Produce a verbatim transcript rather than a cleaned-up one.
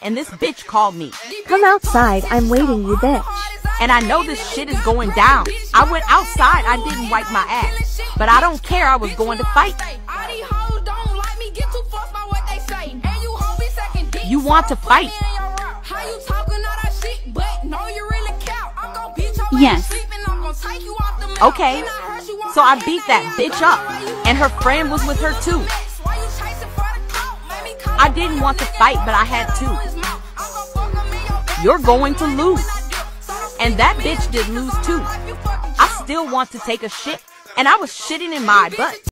and this bitch called me. Come outside, I'm waiting, you bitch. And I know this shit is going down. I went outside, I didn't wipe my ass. But I don't care, I was going to fight. You want to fight? Yes. Okay. So I beat that bitch up. And her friend was with her too. I didn't want to fight, but I had to. You're going to lose. And that bitch did lose too. I still want to take a shit. And I was shitting in my butt.